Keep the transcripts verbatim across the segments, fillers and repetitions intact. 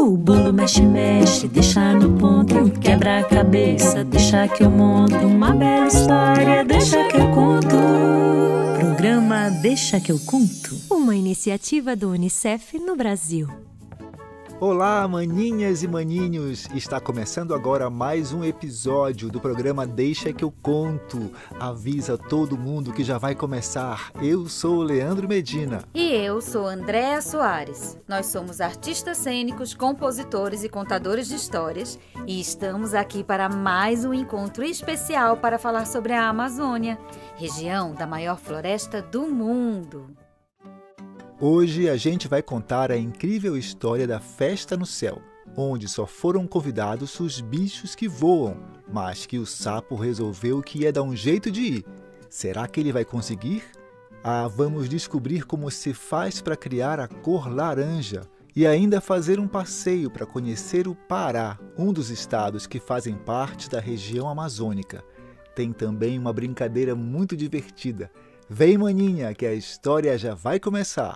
O bolo mexe, mexe, deixa no ponto. Quebra a cabeça, deixa que eu monto. Uma bela história, deixa que eu conto. Programa Deixa que eu conto. Uma iniciativa do Unicef no Brasil. Olá, maninhas e maninhos! Está começando agora mais um episódio do programa Deixa que eu conto. Avisa todo mundo que já vai começar. Eu sou o Leandro Medina. E eu sou Andréa Soares. Nós somos artistas cênicos, compositores e contadores de histórias e estamos aqui para mais um encontro especial para falar sobre a Amazônia, região da maior floresta do mundo. Hoje a gente vai contar a incrível história da Festa no Céu, onde só foram convidados os bichos que voam, mas que o sapo resolveu que ia dar um jeito de ir. Será que ele vai conseguir? Ah, vamos descobrir como se faz para criar a cor laranja e ainda fazer um passeio para conhecer o Pará, um dos estados que fazem parte da região amazônica. Tem também uma brincadeira muito divertida. Vem, maninha, que a história já vai começar.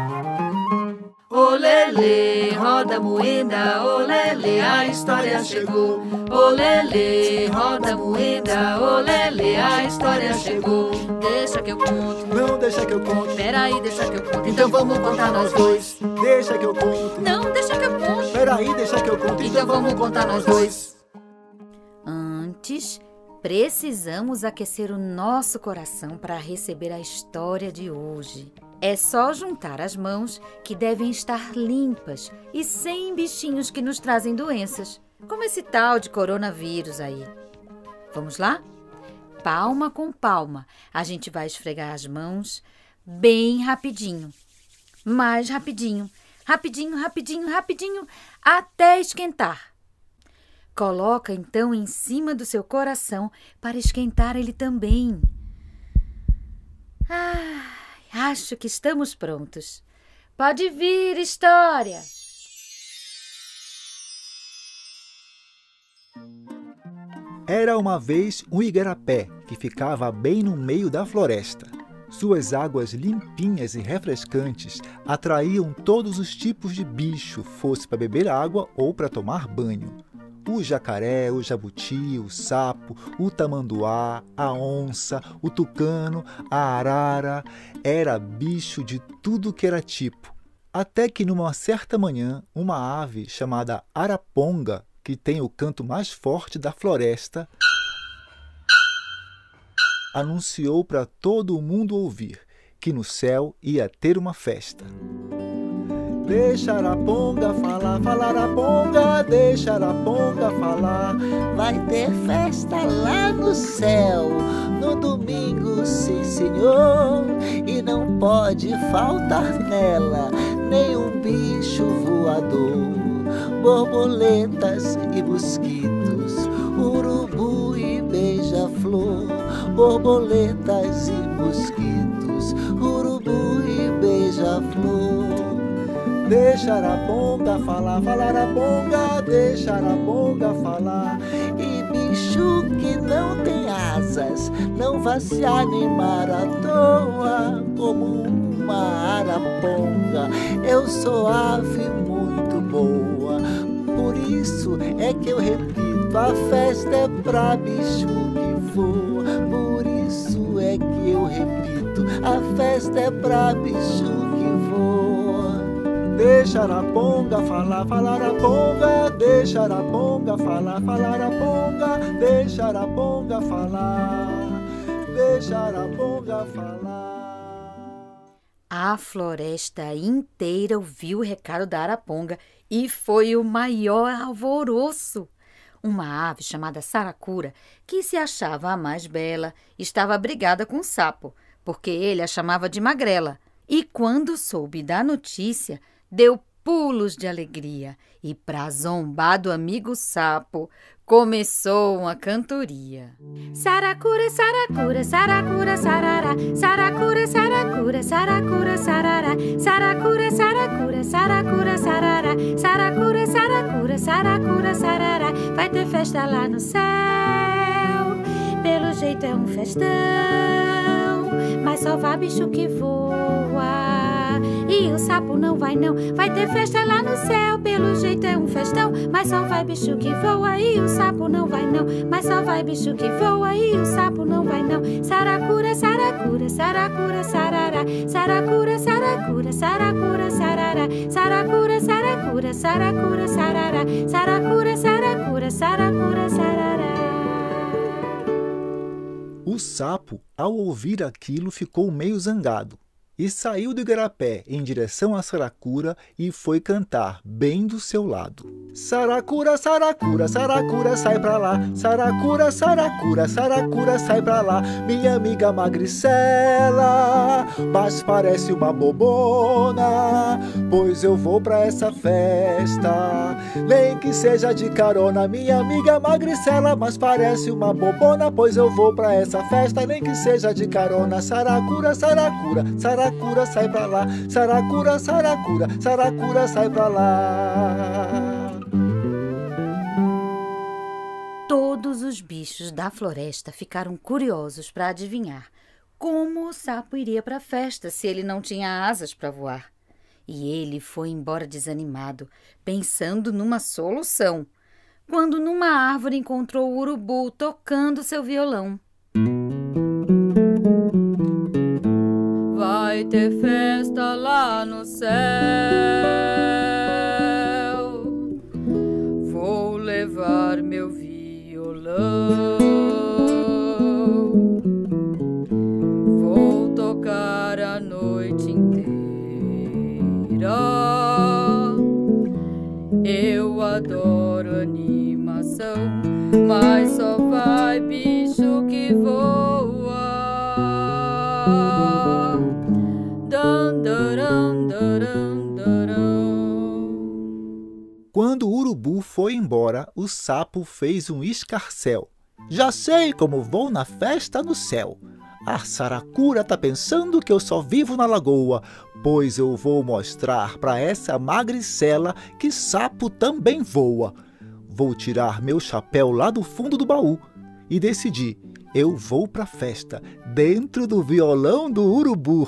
Olele, roda moeda, olele, a história chegou. Olele, roda moeda, olele, a história chegou. Deixa que eu conto. Não, deixa que eu conto. Peraí, deixa que eu conto. Então vamos contar nós dois. Deixa que eu conto. Não, deixa que eu conto. Peraí, deixa que eu conto. Então vamos contar nós dois. Antes, precisamos aquecer o nosso coração para receber a história de hoje. É só juntar as mãos, que devem estar limpas e sem bichinhos que nos trazem doenças, como esse tal de coronavírus aí. Vamos lá? Palma com palma, a gente vai esfregar as mãos bem rapidinho. Mais rapidinho, rapidinho, rapidinho, rapidinho, até esquentar. Coloca então em cima do seu coração para esquentar ele também. Ah, acho que estamos prontos. Pode vir, história! Era uma vez um igarapé que ficava bem no meio da floresta. Suas águas limpinhas e refrescantes atraíam todos os tipos de bicho, fosse para beber água ou para tomar banho. O jacaré, o jabuti, o sapo, o tamanduá, a onça, o tucano, a arara, era bicho de tudo que era tipo. Até que numa certa manhã, uma ave chamada araponga, que tem o canto mais forte da floresta, anunciou para todo o mundo ouvir que no céu ia ter uma festa. Deixa a araponga falar, fala araponga, deixa a araponga falar. Vai ter festa lá no céu, no domingo, sim senhor. E não pode faltar nela nenhum bicho voador. Borboletas e mosquitos, urubu e beija-flor. Borboletas e mosquitos, urubu e beija-flor. Deixa a araponga falar, fala araponga, deixa a araponga falar. E bicho que não tem asas, não vai se animar à toa como uma araponga. Eu sou ave muito boa, por isso é que eu repito, a festa é pra bicho que voa. Por isso é que eu repito, a festa é pra bicho que voa. Deixa a araponga falar, fala araponga, deixa a araponga falar, fala araponga, deixa a araponga falar, deixa a araponga falar. A floresta inteira ouviu o recado da araponga e foi o maior alvoroço. Uma ave chamada saracura, que se achava a mais bela, estava brigada com o sapo, porque ele a chamava de magrela. E quando soube da notícia, deu pulos de alegria e, para zombar do amigo sapo, começou uma cantoria. Saracura, saracura, saracura, sarará. Saracura, saracura, saracura, sarará. Saracura, saracura, saracura, sarará. Saracura, saracura, saracura, sarará. Vai ter festa lá no céu, pelo jeito é um festão, mas só vai bicho que voa e o sapo não vai não. Vai ter festa lá no céu, pelo jeito é um festão, mas só vai bicho que voa e o sapo não vai não. Mas só vai bicho que voa e o sapo não vai não. Saracura, saracura, saracura, sarará. Saracura, saracura, saracura, sarará. Saracura, saracura, saracura, sarará. Saracura, saracura, saracura, sarará. O sapo, ao ouvir aquilo, ficou meio zangado e saiu do igarapé em direção a Saracura e foi cantar bem do seu lado. Saracura, saracura, saracura, sai pra lá. Saracura, saracura, saracura, sai pra lá. Minha amiga magricela, mas parece uma bobona, pois eu vou pra essa festa, nem que seja de carona. Minha amiga magricela, mas parece uma bobona, pois eu vou pra essa festa, nem que seja de carona. Saracura, saracura, saracura, Saracura, sai pra lá. Saracura, saracura, saracura, sai pra lá. Todos os bichos da floresta ficaram curiosos para adivinhar como o sapo iria para a festa se ele não tinha asas para voar. E ele foi embora desanimado, pensando numa solução, quando numa árvore encontrou o urubu tocando seu violão. Vai ter festa lá no céu, vou levar meu violão, vou tocar a noite inteira. Eu adoro animação, mas só vai bicho que voa. Quando o urubu foi embora, o sapo fez um escarcéu. Já sei como vou na festa no céu. A saracura tá pensando que eu só vivo na lagoa, pois eu vou mostrar pra essa magricela que sapo também voa. Vou tirar meu chapéu lá do fundo do baú e decidi, eu vou pra festa dentro do violão do urubu.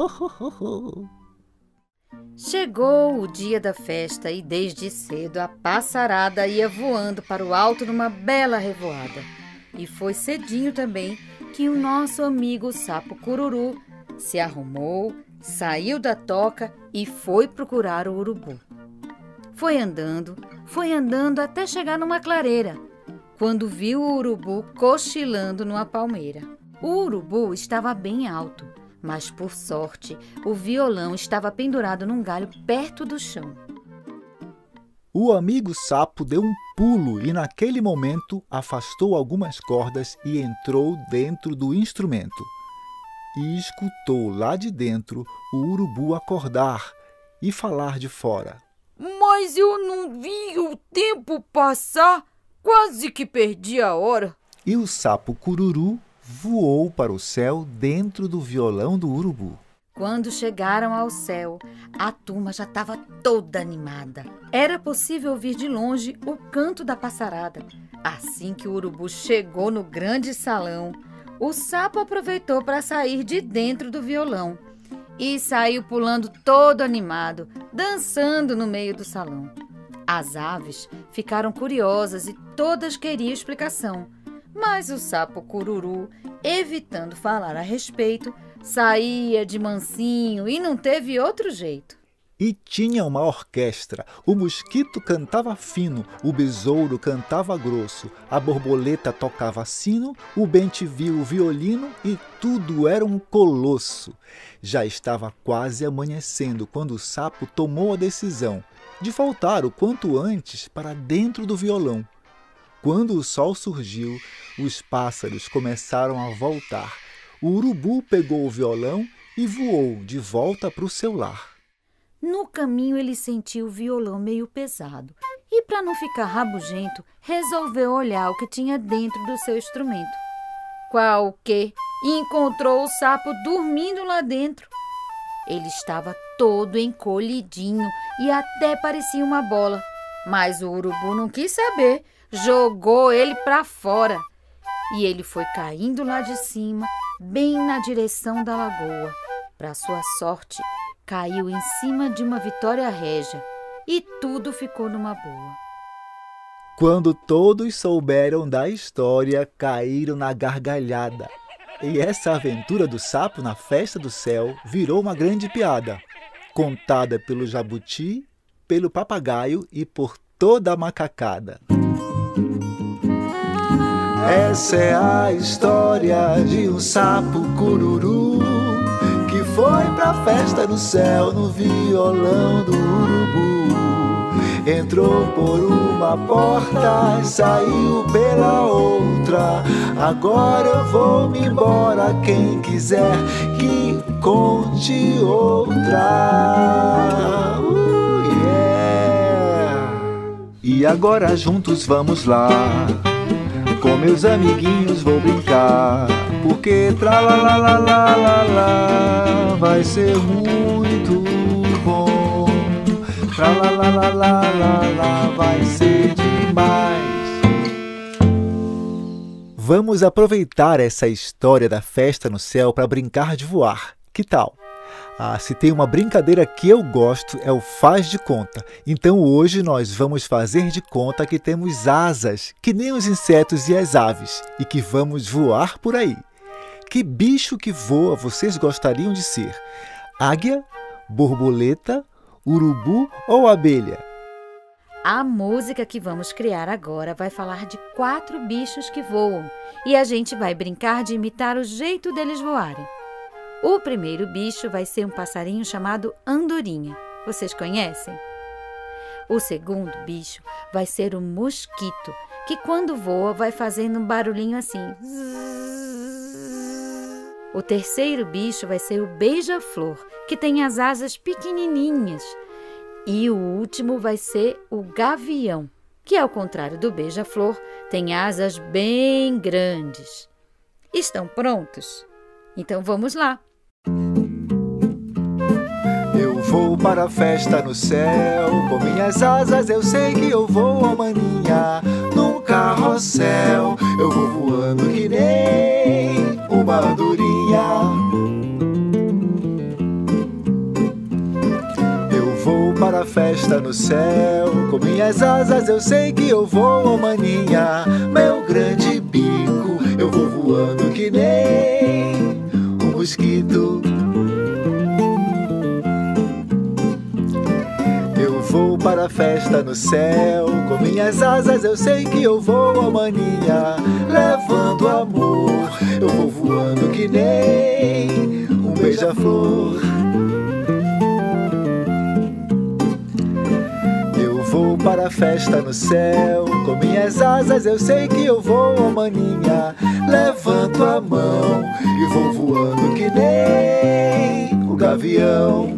Chegou o dia da festa e desde cedo a passarada ia voando para o alto numa bela revoada. E foi cedinho também que o nosso amigo sapo cururu se arrumou, saiu da toca e foi procurar o urubu. Foi andando, foi andando até chegar numa clareira, quando viu o urubu cochilando numa palmeira. O urubu estava bem alto, mas por sorte o violão estava pendurado num galho perto do chão. O amigo sapo deu um pulo e naquele momento afastou algumas cordas e entrou dentro do instrumento. E escutou lá de dentro o urubu acordar e falar de fora. Mas eu não vi o tempo passar, quase que perdi a hora. E o sapo cururu voou para o céu dentro do violão do urubu. Quando chegaram ao céu, a turma já estava toda animada. Era possível ouvir de longe o canto da passarada. Assim que o urubu chegou no grande salão, o sapo aproveitou para sair de dentro do violão e saiu pulando todo animado, dançando no meio do salão. As aves ficaram curiosas e todas queriam explicação, mas o sapo cururu, evitando falar a respeito, saía de mansinho e não teve outro jeito. E tinha uma orquestra. O mosquito cantava fino, o besouro cantava grosso, a borboleta tocava sino, o bem-te-vi o violino e tudo era um colosso. Já estava quase amanhecendo quando o sapo tomou a decisão de voltar o quanto antes para dentro do violão. Quando o sol surgiu, os pássaros começaram a voltar. O urubu pegou o violão e voou de volta para o seu lar. No caminho ele sentiu o violão meio pesado e, para não ficar rabugento, resolveu olhar o que tinha dentro do seu instrumento. Qual que encontrou o sapo dormindo lá dentro. Ele estava todo encolhidinho e até parecia uma bola, mas o urubu não quis saber, jogou ele para fora. E ele foi caindo lá de cima, bem na direção da lagoa. Para sua sorte, caiu em cima de uma vitória régia e tudo ficou numa boa. Quando todos souberam da história, caíram na gargalhada. E essa aventura do sapo na festa do céu virou uma grande piada, contada pelo jabuti, pelo papagaio e por toda a macacada. Essa é a história de um sapo cururu que foi pra festa no céu no violão do urubu. Entrou por uma porta e saiu pela outra. Agora eu vou me embora, quem quiser que conte outra. Uh, yeah. E agora juntos vamos lá, com meus amiguinhos vou brincar, porque tralalalala vai ser muito bom. Tralalalala vai ser demais. Vamos aproveitar essa história da festa no céu para brincar de voar. Que tal? Ah, se tem uma brincadeira que eu gosto é o faz de conta. Então hoje nós vamos fazer de conta que temos asas, que nem os insetos e as aves, e que vamos voar por aí. Que bicho que voa vocês gostariam de ser? Águia, borboleta, urubu ou abelha? A música que vamos criar agora vai falar de quatro bichos que voam e a gente vai brincar de imitar o jeito deles voarem. O primeiro bicho vai ser um passarinho chamado andorinha. Vocês conhecem? O segundo bicho vai ser um mosquito, que quando voa vai fazendo um barulhinho assim. O terceiro bicho vai ser o beija-flor, que tem as asas pequenininhas. E o último vai ser o gavião, que ao contrário do beija-flor, tem asas bem grandes. Estão prontos? Então vamos lá! Eu vou para a festa no céu, com minhas asas eu sei que eu vou, ó maninha. Num carrossel eu vou voando que nem uma andorinha. Eu vou para a festa no céu, com minhas asas eu sei que eu vou, ó maninha. Meu grande bico eu vou voando que nem um mosquito. Vou para a festa no céu, com minhas asas eu sei que eu vou, ó maninha. Levando amor, eu vou voando que nem um beija-flor. Eu vou para a festa no céu, com minhas asas eu sei que eu vou, ó maninha. Levando a mão e vou voando que nem o gavião.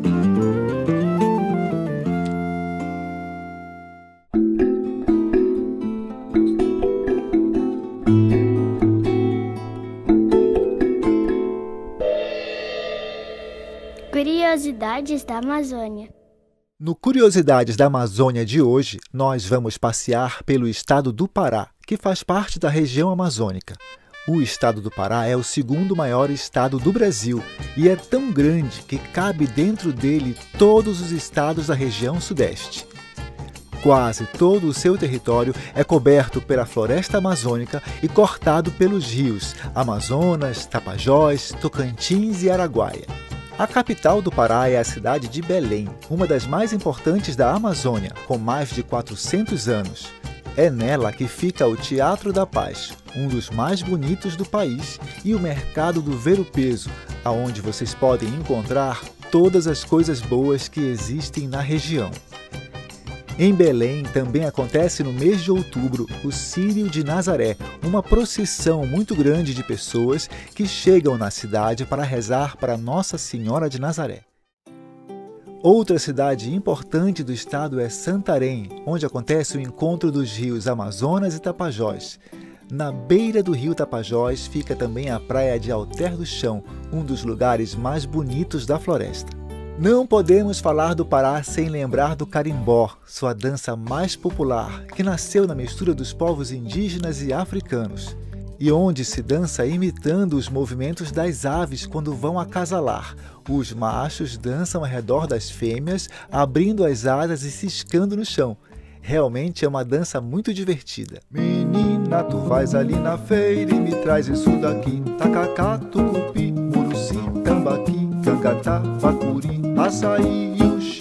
Curiosidades da Amazônia. No Curiosidades da Amazônia de hoje, nós vamos passear pelo estado do Pará, que faz parte da região amazônica. O estado do Pará é o segundo maior estado do Brasil e é tão grande que cabe dentro dele todos os estados da região sudeste. Quase todo o seu território é coberto pela floresta amazônica e cortado pelos rios Amazonas, Tapajós, Tocantins e Araguaia. A capital do Pará é a cidade de Belém, uma das mais importantes da Amazônia, com mais de quatrocentos anos. É nela que fica o Teatro da Paz, um dos mais bonitos do país, e o Mercado do Ver-o-Peso, onde vocês podem encontrar todas as coisas boas que existem na região. Em Belém também acontece no mês de outubro o Círio de Nazaré, uma procissão muito grande de pessoas que chegam na cidade para rezar para Nossa Senhora de Nazaré. Outra cidade importante do estado é Santarém, onde acontece o encontro dos rios Amazonas e Tapajós. Na beira do rio Tapajós fica também a praia de Alter do Chão, um dos lugares mais bonitos da floresta. Não podemos falar do Pará sem lembrar do carimbó, sua dança mais popular, que nasceu na mistura dos povos indígenas e africanos. e onde se dança imitando os movimentos das aves quando vão acasalar. Os machos dançam ao redor das fêmeas, abrindo as asas e ciscando no chão. Realmente é uma dança muito divertida. Menina, tu vais ali na feira e me traz isso daqui. Tacacá, tucupi, muruci, tambaqui, cangatá, bacuri, açaí e uxi.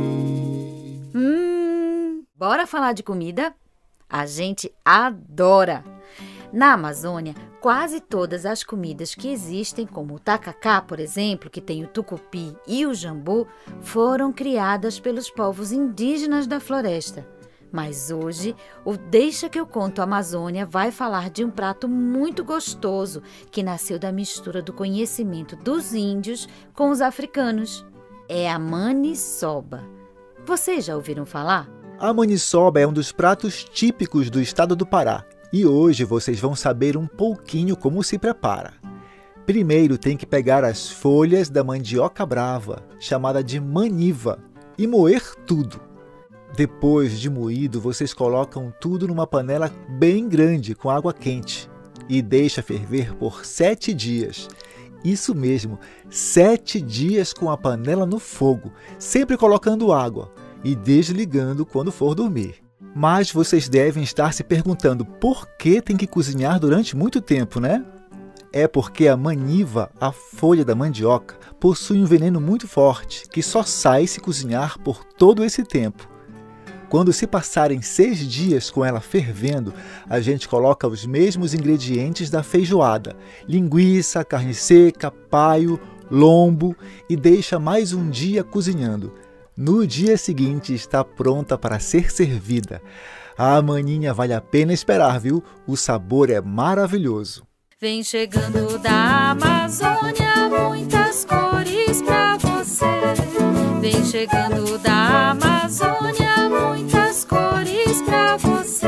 Hum, bora falar de comida? A gente adora! Na Amazônia, quase todas as comidas que existem, como o tacacá, por exemplo, que tem o tucupi e o jambu, foram criadas pelos povos indígenas da floresta. Mas hoje, o Deixa que eu conto Amazônia vai falar de um prato muito gostoso que nasceu da mistura do conhecimento dos índios com os africanos. É a maniçoba. Vocês já ouviram falar? A maniçoba é um dos pratos típicos do estado do Pará. E hoje vocês vão saber um pouquinho como se prepara. Primeiro tem que pegar as folhas da mandioca brava, chamada de maniva, e moer tudo. Depois de moído, vocês colocam tudo numa panela bem grande com água quente e deixa ferver por sete dias. Isso mesmo, sete dias com a panela no fogo, sempre colocando água e desligando quando for dormir. Mas vocês devem estar se perguntando por que tem que cozinhar durante muito tempo, né? É porque a maniva, a folha da mandioca, possui um veneno muito forte que só sai se cozinhar por todo esse tempo. Quando se passarem seis dias com ela fervendo, a gente coloca os mesmos ingredientes da feijoada, linguiça, carne seca, paio, lombo e deixa mais um dia cozinhando. No dia seguinte está pronta para ser servida. A maninha vale a pena esperar, viu? O sabor é maravilhoso. Vem chegando da Amazônia, muitas cores pra você. Vem chegando da Amazônia, muitas cores pra você.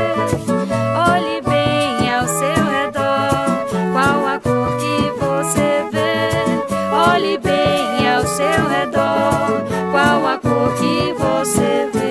Olhe bem ao seu redor, qual a cor que você vê. Olhe bem ao seu redor, qual a cor que você vê.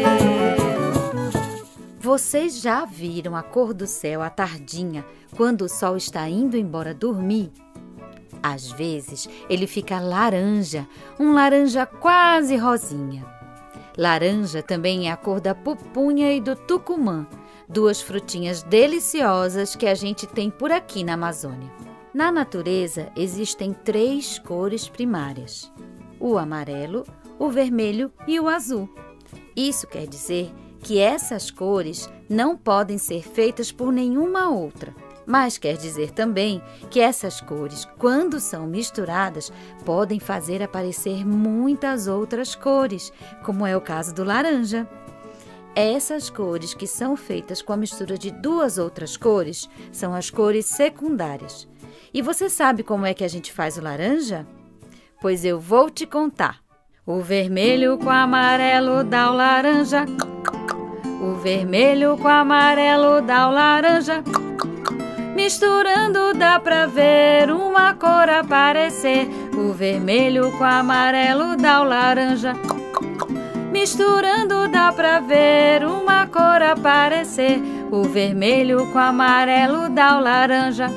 Vocês já viram a cor do céu à tardinha, quando o sol está indo embora dormir? Às vezes, ele fica laranja, um laranja quase rosinha. Laranja também é a cor da pupunha e do tucumã, duas frutinhas deliciosas que a gente tem por aqui na Amazônia. Na natureza, existem três cores primárias: o amarelo, o vermelho e o azul. Isso quer dizer que essas cores não podem ser feitas por nenhuma outra. Mas quer dizer também que essas cores, quando são misturadas, podem fazer aparecer muitas outras cores, como é o caso do laranja. Essas cores que são feitas com a mistura de duas outras cores são as cores secundárias. E você sabe como é que a gente faz o laranja? Pois eu vou te contar. O vermelho com amarelo dá o laranja. O vermelho com amarelo dá o laranja. Misturando dá pra ver uma cor aparecer. O vermelho com amarelo dá o laranja. Misturando dá pra ver uma cor aparecer. O vermelho com amarelo dá o laranja.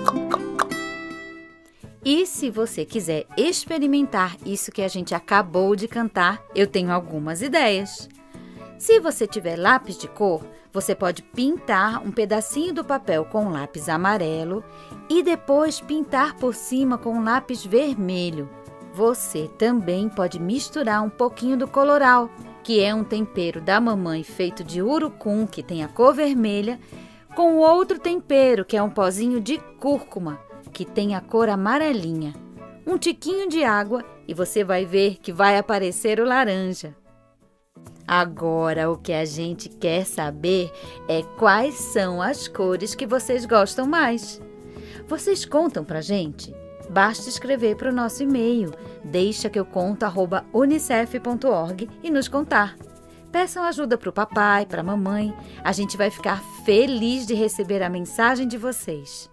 E se você quiser experimentar isso que a gente acabou de cantar, eu tenho algumas ideias. Se você tiver lápis de cor, você pode pintar um pedacinho do papel com um lápis amarelo e depois pintar por cima com um lápis vermelho. Você também pode misturar um pouquinho do coloral, que é um tempero da mamãe feito de urucum, que tem a cor vermelha, com outro tempero, que é um pozinho de cúrcuma, que tem a cor amarelinha. Um tiquinho de água e você vai ver que vai aparecer o laranja. Agora, o que a gente quer saber é quais são as cores que vocês gostam mais. Vocês contam pra gente? Basta escrever para o nosso e-mail, deixa que eu conto arroba unicef ponto org e nos contar. Peçam ajuda para o papai, para a mamãe. A gente vai ficar feliz de receber a mensagem de vocês.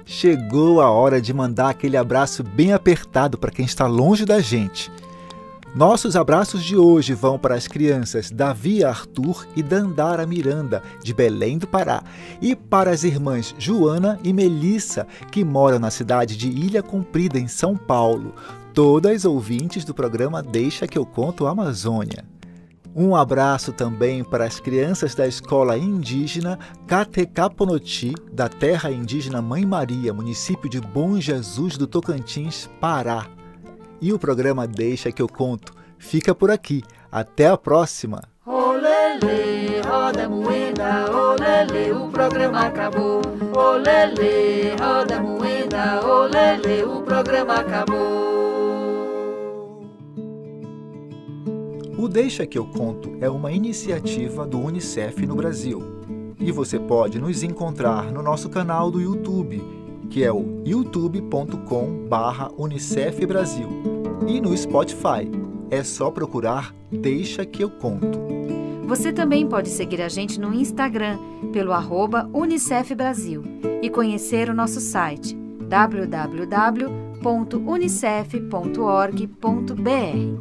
Chegou a hora de mandar aquele abraço bem apertado para quem está longe da gente. Nossos abraços de hoje vão para as crianças Davi Arthur e Dandara Miranda, de Belém do Pará, e para as irmãs Joana e Melissa, que moram na cidade de Ilha Comprida, em São Paulo, todas ouvintes do programa Deixa que eu Conto Amazônia. Um abraço também para as crianças da Escola Indígena Catecaponoti, da terra indígena Mãe Maria, município de Bom Jesus do Tocantins, Pará. E o programa Deixa que eu Conto fica por aqui. Até a próxima! Olele, roda moeda, olele, o programa acabou. Olele, roda moeda, olele, o programa acabou. O Deixa que eu Conto é uma iniciativa do Unicef no Brasil. E você pode nos encontrar no nosso canal do YouTube, que é o youtube ponto com barra Unicef Brasil. E no Spotify, é só procurar Deixa que eu Conto. Você também pode seguir a gente no Instagram, pelo arroba Unicef Brasil, e conhecer o nosso site w w w ponto unicef ponto org ponto b r.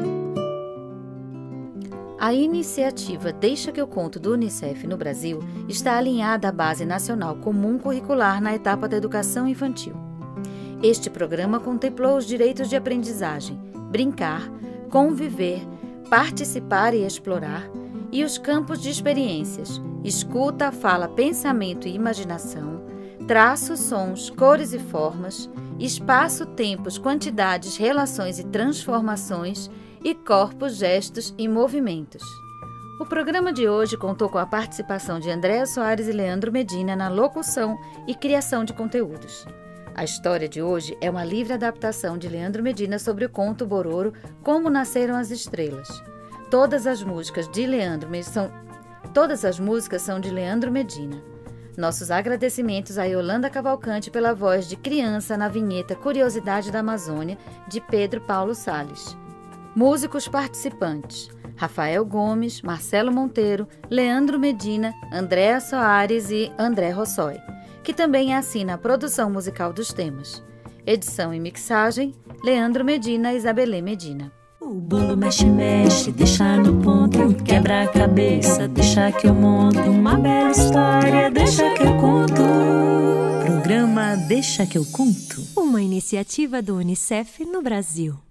A iniciativa Deixa que eu Conto do Unicef no Brasil está alinhada à Base Nacional Comum Curricular na etapa da educação infantil. Este programa contemplou os direitos de aprendizagem, brincar, conviver, participar e explorar, e os campos de experiências, escuta, fala, pensamento e imaginação, traços, sons, cores e formas, espaço, tempos, quantidades, relações e transformações, e corpos, gestos e movimentos. O programa de hoje contou com a participação de Andréa Soares e Leandro Medina na locução e criação de conteúdos. A história de hoje é uma livre adaptação de Leandro Medina sobre o conto Bororo, Como Nasceram as Estrelas. Todas as músicas de Leandro são Todas as músicas são de Leandro Medina. Nossos agradecimentos a Yolanda Cavalcante pela voz de criança na vinheta Curiosidade da Amazônia, de Pedro Paulo Salles. Músicos participantes: Rafael Gomes, Marcelo Monteiro, Leandro Medina, Andréa Soares e André Rossoi, que também assina a produção musical dos temas. Edição e mixagem: Leandro Medina e Isabelê Medina. O bolo mexe, mexe, deixa no ponto, quebra a cabeça, deixa que eu monto uma bela história, deixa que eu conto. Programa Deixa que eu Conto, uma iniciativa do Unicef no Brasil.